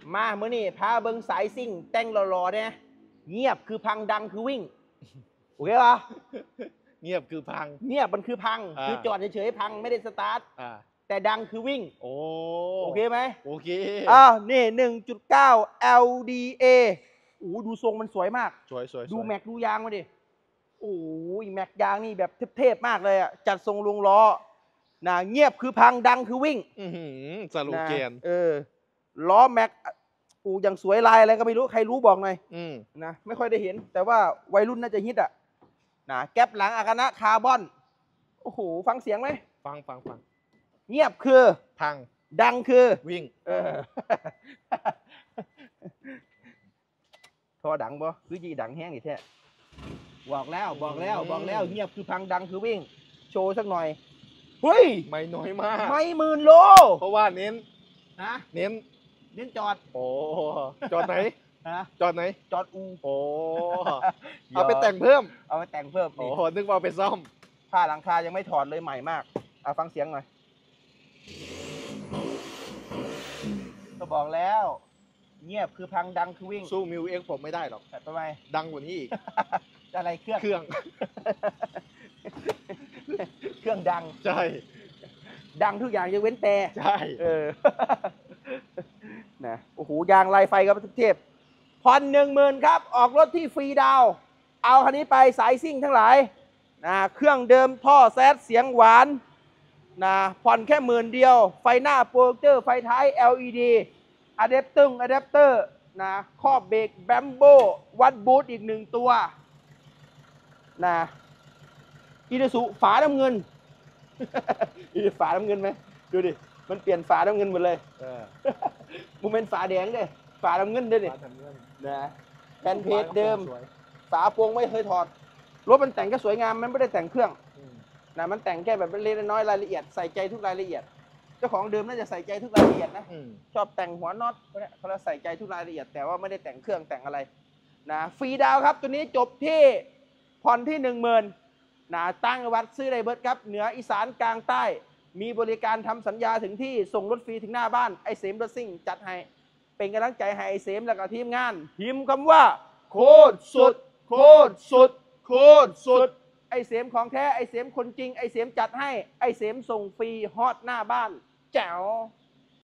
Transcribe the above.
มาเมื่อนี่พาเบิ้งสายซิ่งแต่งรอๆเนี่ยเงียบคือพังดังคือวิ่งโอเคปะเงียบคือพังเงียบมันคือพังคือจอดเฉยๆพังไม่ได้สตาร์ทแต่ดังคือวิ่งโอเคไหมโอเคนี่ 1.9 LDA โอ้ดูทรงมันสวยมากสวยดูแม็กดูยางมาดิโอ้ยแม็กยางนี่แบบเทพๆมากเลยอ่ะจัดทรงลุงล้อนะเงียบคือพังดังคือวิ่งสโลแกนล้อแม็กอย่างสวยลายอะไรก็ไม่รู้ใครรู้บอกหน่อยนะไม่ค่อยได้เห็นแต่ว่าวัยรุ่นน่าจะฮิตอ่ะนะแก๊ปหลังอากานะคาร์บอนโอ้โหฟังเสียงไหมฟังเงียบคือพังดังคือวิ่งทอดังบ่คือจีดังแห้งอีกแท้บอกแล้วเงียบคือพังดังคือวิ่งโชว์สักหน่อยเฮ้ยไม่น้อยมากไม่10,000 โลเพราะว่าเน้นเน้นจอดจอดไหนจอดไหนจอดเอาไปแต่งเพิ่มนึกว่าไปซ่อมผ้าหลังคายังไม่ถอดเลยใหม่มากเอาฟังเสียงหน่อยก็บอกแล้วเงียบคือพังดังคือวิ่งสู้มิวเอ็กผมไม่ได้หรอกทำไมดังกว่านี้อีกอะไรเครื่องดังใช่ดังทุกอย่างยกเว้นแต่ใช่นะโอ้โหยางลายไฟครับทุกเทพผ่อน10,000ครับออกรถที่ฟรีดาวเอาคันนี้ไปสายซิ่งทั้งหลายนะเครื่องเดิมท่อแซดเสียงหวานนะผ่อนแค่10,000 เดียวไฟหน้าโปรเจคเตอร์ไฟท้าย LED อะแดปเตอร์นะครอบเบรกแบมโบวัดบูทอีก1 ตัวนะอีซูซุฝาน้ำเงินฝาน้ำเงินไหมดูดิมันเปลี่ยนฝาน้ำเงินหมดเลยมันเป็นฝาแดงเลยฝาน้ำเงินด้วยนี่นะแผ่นเพจเดิมฝาโปร่งไม่เคยถอดรถมันแต่งก็สวยงามมันไม่ได้แต่งเครื่องนะมันแต่งแค่แบบเล็กน้อยรายละเอียดใส่ใจทุกรายละเอียดเจ้าของเดิมน่าจะใส่ใจทุกรายละเอียดนะชอบแต่งหัวน็อตเขาใส่ใจทุกรายละเอียดแต่ว่าไม่ได้แต่งเครื่องแต่งอะไรนะฟรีดาวครับตัวนี้จบที่ผ่อนที่10,000นะตั้งวัดซื้อได้เบิร์ดครับเหนืออีสานกลางใต้มีบริการทำสัญญาถึงที่ส่งรถฟรีถึงหน้าบ้านไอเสมรถซิ่งจัดให้เป็นกำลังใจให้ไอเสมและก็ทีมงานพิมพ์คำว่าโคตรสุดไอเสมของแท้ไอเสมคนจริงไอเสมจัดให้ไอเสมส่งฟรีฮอตหน้าบ้านแจ๋ว